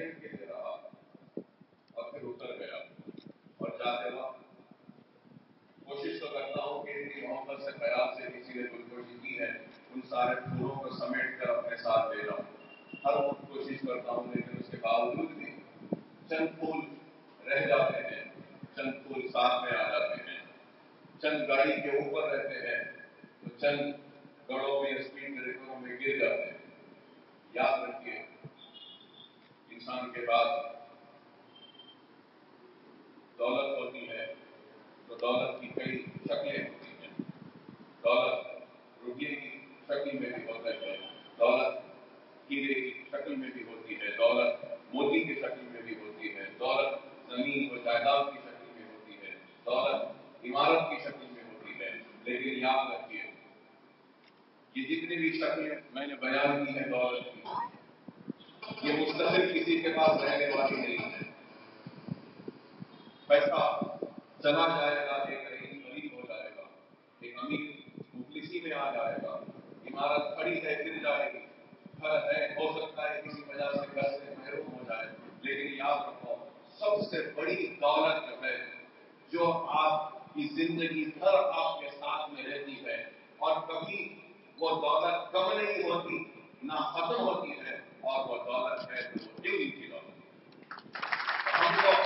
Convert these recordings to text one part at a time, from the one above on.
Second के लिए रहा और फिर उतर गया। और जाते वक्त कोशिश तो करता हूँ कि इतनी मोहब्बत से ख्याल से किसी ने गुलगोशी की है उन सारे फूलों को समेट कर अपने साथ ले जाऊँ। हर वक्त कोशिश करता हूँ, लेकिन उसके बावजूद भी चंद फूल रह जाते हैं, चंद फूल साथ में आ जाते हैं, चंद गाड़ी के ऊपर रहते हैं तो चंद गड़ों में स्पीड ब्रेकरों में गिर जाते हैं। याद रखिए, इंसान के बाद दौलत होती है तो दौलत की कई शक्लें होती हैं। दौलत रुपये की शक्ल में भी होता है, दौलत हीरे की शक्ल में भी होती है, दौलत मोती की शक्ल में भी होती है, दौलत जमीन और जायदाद की शक्ल में होती है, दौलत इमारत की शक्ल में होती है। लेकिन याद रखिए, ये जितनी भी शक्लें मैंने बयान की है दौलत की, ये मुस्तकिल किसी के पास रहने वाली नहीं है। पैसा चला जाएगा, एक रईस गरीब हो जाएगा, एक अमीर मुफलिसी में आ जाएगा, इमारत खड़ी है गिर जाएगी, घर है हो सकता है किसी वजह से घर से महरूम हो जाए। लेकिन याद रखो, सबसे बड़ी दौलत जो है, जो आपकी जिंदगी भर आपके साथ में रहती है और कभी वो दौलत कम नहीं होती ना खत्म होती है, और वो दौलत है वो इल्म की दौलत। हमको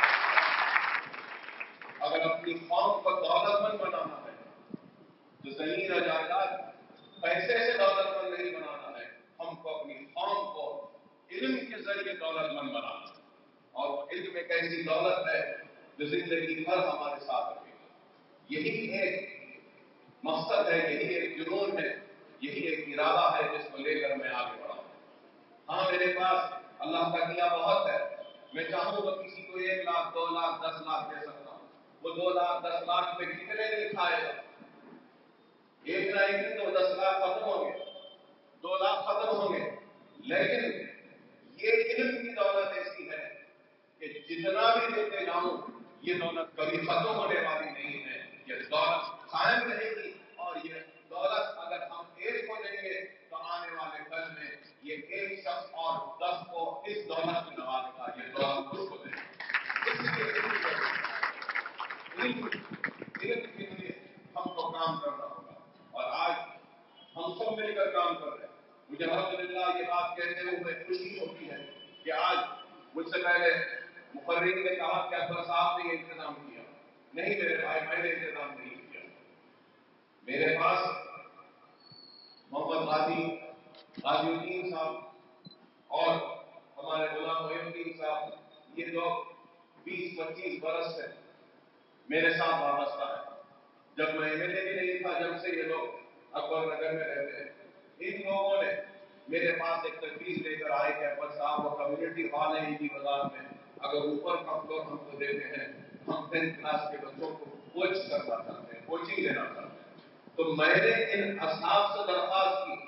अगर अपनी कौम को दौलतमंद बनाना है तो जमीन और जायदाद पैसे से दौलतमंद नहीं बनाना है, हमको अपनी कौम को इल्म के जरिए दौलतमंद बनाना है। और इल्म एक ऐसी दौलत है जो जिंदगी भर हमारे साथ रहेगी। यही एक मकसद है, यही एक जुनून है, यही एक इरादा है जिसको लेकर मैं आगे बढ़ा हूं। हाँ, मेरे पास अल्लाह का दिया बहुत है, मैं चाहूँ तो किसी को 1 लाख 2 लाख 10 लाख दे सकता हूँ। वो 2 लाख 10 लाख में कितने दिन खाएगा? एक ना एक दिन तो 10 लाख खत्म होंगे, 2 लाख खत्म होंगे। लेकिन ये इल्म की दौलत ऐसी है कि जितना भी देते जाऊं ये दौलत कभी खत्म होने वाली नहीं है। ये दौलत कायम रहेगी, और ये दौलत अगर हम एक को देंगे तो आने वाले कल में ये एक शख्स और 10 को इस दौलत में नवाजेगा, ये दौलत उसको देगा। इल्म के लिए हमको काम करना होगा, और आज हम सब मिलकर काम कर रहे हैं। मुझे अल्हम्दुलिल्लाह ये बात कहते हुए खुशी होती है कि आज मुझसे पहले मुकर्रिर ने कहा कि अकबर साहब ने ये इंतजाम किया। नहीं मेरे भाई, मैंने इंतजाम नहीं किया। मेरे पास मोहम्मद गाजीउद्दीन साहब और हमारे गुलाम मोइनुद्दीन साहब, ये लोग 20-25 बरस से मेरे साथ वाबस्ता है। जब मैं एमएलए भी नहीं था, जब से ये लोग अकबर नगर में रहते हैं, इन लोगों ने मेरे पास एक तजवीज लेकर आए कि अकबर साहब वो कम्युनिटी हॉल है इसी बाजार में, अगर ऊपर का फ्लोर हमको देते हैं, हम 10th क्लास के बच्चों को कोच करना चाहते हैं, कोचिंग देना चाहते हैं। तो मैंने इन असहाब से दरख्वास्त की,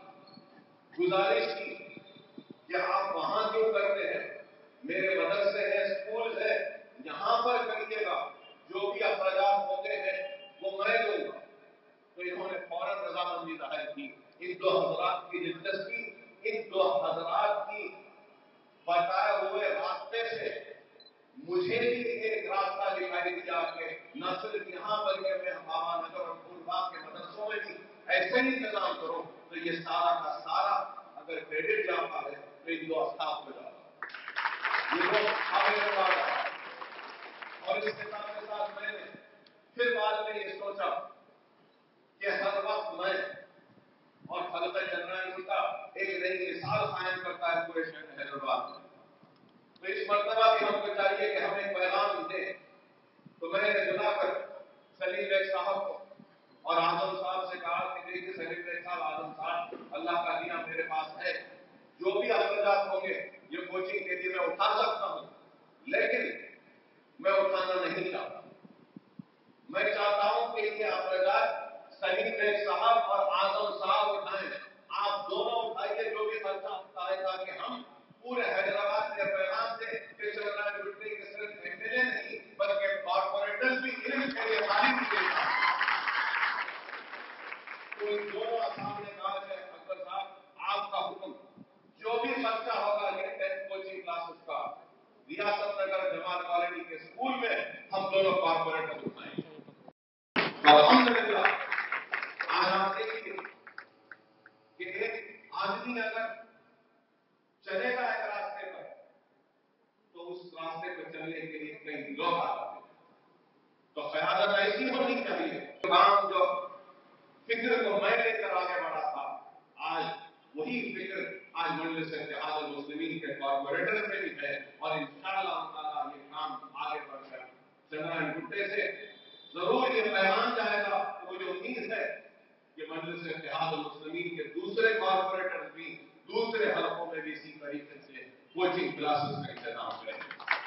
गुजारिश की कि आप वहां क्यों करते हैं, मेरे मदरसे हैं, स्कूल है, यहां पर करिएगा, जो भी अखराजात होते हैं वो मैं दूंगा। तो इन्होंने फौरन रजामंदी जाहिर की। इन 2 हजरात की दिलचस्पी, इन 2 हजरात की बताए हुए रास्ते से मुझे भी एक रास्ता दिखाई दिया कि न सिर्फ यहाँ बल्कि मैं बाबा नगर और फूलबाग के मदरसों में भी ऐसे ही इंतजाम करो। तो ये सारा का सारा अगर क्रेडिट जाता है तो इन 2 अस्ताफ को जाता है, ये लोग आगे बढ़ा रहा है। और इसके साथ मैंने फिर बाद में ये सोचा कि हर वक्त मैं और खलक़ जनरल उनका एक नई मिसाल कायम करता है पूरे शहर हैदराबाद में। तो इस मर्तबा भी हमको चाहिए कि हम एक पैगाम दें। तो मैंने बुलाकर सलीम बेग साहब को और आजम साहब से कहा कि देखिए सलीम बेग साहब, आजम साहब, अल्लाह का दिया मेरे पास है, जो भी अखराजात होंगे ये कोचिंग के लिए मैं उठा सकता हूँ, लेकिन मैं उठाना नहीं चाहता। मैं चाहता हूं कि ये अखराजात सलीम बेग साहब और आजम साहब उठाएं। आप दोनों उठाइए जो भी खर्चा होता है, ताकि हम पूरे हैदराबाद के पैगाम से कि सिर्फ एमएलए नहीं बल्कि कॉर्पोरेटर्स भी इल्म के लिए तालीम के लिए। तो इन दोनों सामने कहा है अकबर साहब, आपका हुक्म, जो भी खर्चा होगा ये 10th कोचिंग क्लासेस का रियासत नगर जमात कॉलोनी के स्कूल में हम दोनों कॉर्पोरेटर उठाएंगे। अल्हम्दुलिल्लाह, आज आप देखिए कि एक आदमी अगर चलेगा एक रास्ते पर तो उस रास्ते पर चलने के लिए कई लोग आते हैं। तो क़यादत ऐसी होनी चाहिए। काम जो फिक्र को मैं लेकर आगे बढ़ा था, आज वही फिक्र आज मजलिस इत्तेहाद मुस्लिमीन के कॉर्पोरेटर में भी है और इंशाअल्लाह ताला ये काम आगे बढ़कर चंद्रायन गुट्टे से जरूर ये पैगाम जाएगा। मुझे उम्मीद है कि मजलिस इत्तेहाद मुस्लिमीन के दूसरे कॉर्पोरेटर भी दूसरे हलकों में भी इसी तरीके से कोचिंग क्लासेस का इंतजाम करें।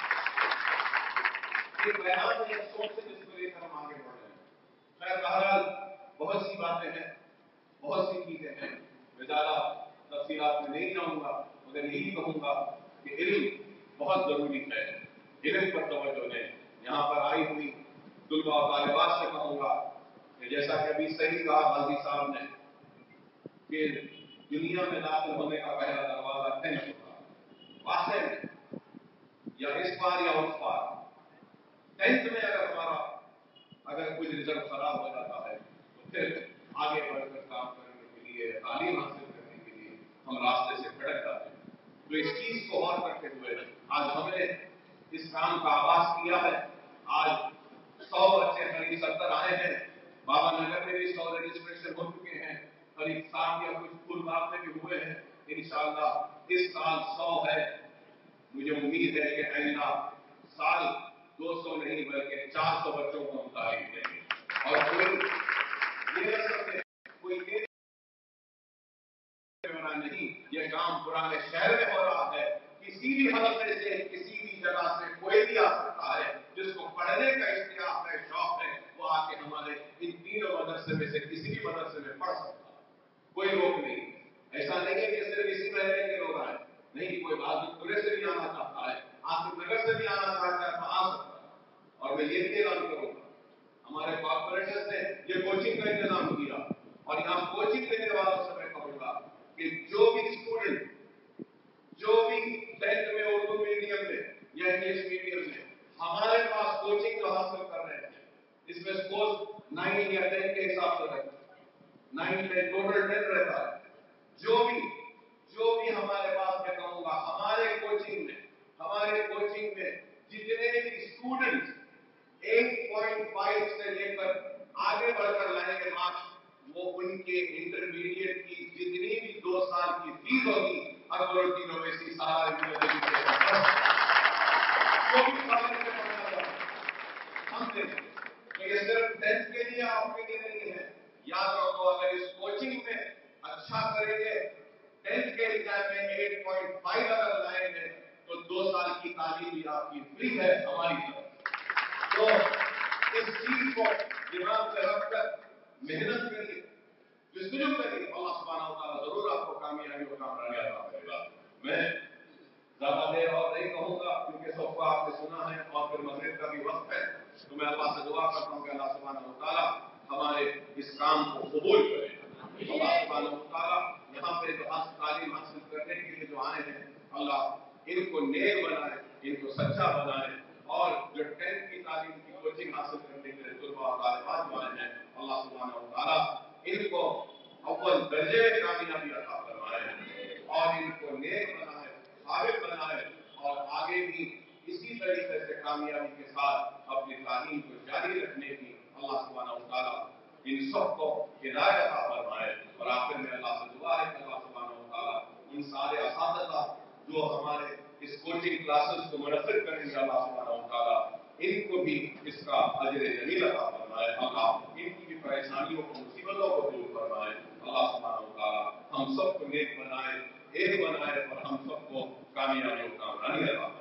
ये बयान है, सोच से जिसको लेकर हम आगे बढ़ रहे हैं। खैर बहरहाल बहुत सी बातें हैं, बहुत सी चीजें हैं, मैं ज्यादा तफसीलात में नहीं जाऊंगा, मगर यही कहूंगा कि इल्म बहुत जरूरी है। इल्म पर तवज्जो दें। यहाँ पर आई हुई तुलबा और तालिबात से कहूंगा कि जैसा कि अभी सही कहा गाजी साहब ने कि दुनिया में दाखिल होने का पहला दरवाजा 10th होगा। वाकई में या इस पार या उस पार 10th में अगर कोई रिजल्ट खराब हो जाता है तो फिर आगे बढ़कर काम करने के लिए, तालीम हासिल करने के लिए हम रास्ते से भटक जाते हैं। तो इस चीज को और करते हुए आज हमने इस काम का आगाज किया है। आज 100 बच्चे करीब 70 आए हैं। बाबा नगर में भी 100 रजिस्ट्रेशन हो चुके हैं, करीब 60 या कुछ फूलबाग में भी हुए हैं। इंशाअल्लाह इस साल 100 है। मुझे उम्मीद है कि आइंदा साल 200 नहीं बल्कि 400 बच्चों को हम तालीम देंगे। और कोई ये नहीं, ये काम पुराने शहर में हो रहा है। किसी भी हलके से, किसी भी जगह से कोई भी आ सकता है जिसको पढ़ने का इश्तियाक है, शौक है, वो आके हमारे इन तीनों मदरसे में से किसी भी मदरसे में पढ़ सकता है। कोई रोक नहीं। ऐसा नहीं है कि सिर्फ इसी महल्ले के लोग आए, नहीं, कोई बादुपुरे से भी आना चाहता है, आसिफ नगर से भी आना चाहता है तो आ सकता है। और मैं ये भी ऐलान करूंगा, हमारे कॉर्पोरेशन ने ये कोचिंग का इंतजाम किया और यहाँ कोचिंग देने वालों से मैं कहूंगा कि जो भी स्टूडेंट जो भी 10th में उर्दू मीडियम में या इंग्लिश मीडियम में हमारे पास कोचिंग जो हासिल कर रहे हैं, इसमें स्कोर 9 या 10 के हिसाब से रहता है, 9 10 टोटल 10 रहता है। जो भी हमारे पास, मैं कहूंगा हमारे कोचिंग में जितने भी स्टूडेंट्स 8.5 से लेकर आगे बढ़कर लाएंगे मार्क्स, वो उनके इंटरमीडिएट की जितनी भी 2 साल की फीस होगी अकबरुद्दीन ओवैसी सारा हम देंगे। तो ये सिर्फ 10th के लिए आपके लिए नहीं है। याद रखो, अगर इस कोचिंग में अच्छा करेंगे, 10th के एग्जाम में 8.5 अगर लाएंगे तो 2 साल की तालीम भी आपकी फ्री है हमारी तरफ। तो इस चीज को दिमाग में रखकर मेहनत करिए, जस्तजू करिए, अल्लाह सुब्हानहू व तआला जरूर आपको कामयाबी और कामयाबी अता करेगा। मैं ज्यादा देर और नहीं कहूंगा क्योंकि सबको आपने सुना है और फिर मगरिब का भी वक्त है। तो मैं अल्लाह से दुआ करता हूं कि अल्लाह सुब्हानहू व तआला हमारे इस काम को कबूल करे। अल्लाह सुब्हानहू व तआला यहाँ पे जो तालीम हासिल करने के लिए जो आए हैं, अल्लाह इनको नेक बनाए, इनको सच्चा बनाए, और जो 10th की तालीम की कोचिंग हासिल करने के लिए तुलबा और तालिबात जो आए हैं, अल्लाह सुब्हानहू व तआला इनको अव्वल दर्जे में कामयाबी अता फरमाए और इनको नेक बनाए, काबिल बनाए, और आगे भी इसी तरीके से कामयाबी के साथ अपनी तालीम को जारी रखने की अल्लाह सुब्हानहू व तआला इन सबको हिदायत अता फरमाए। और आखिर में अल्लाह से दुआ है कि अल्लाह सुब्हानहू व तआला इन सारे असातिज़ा जो हमारे इस कोचिंग क्लासेस को मुनफ़्फ़िद करेंगे, अल्लाह सुब्हानहू व तआला इनको भी इसका अजर जमील अता फरमाए। अल्लाह इनकी भी परेशानियों को, मुसीबतों को दूर फरमाए। अल्लाह सुब्हानहू व तआला हम सबको नेक बनाए, एक बनाए और हम सबको कामयाबी और कामरानी अता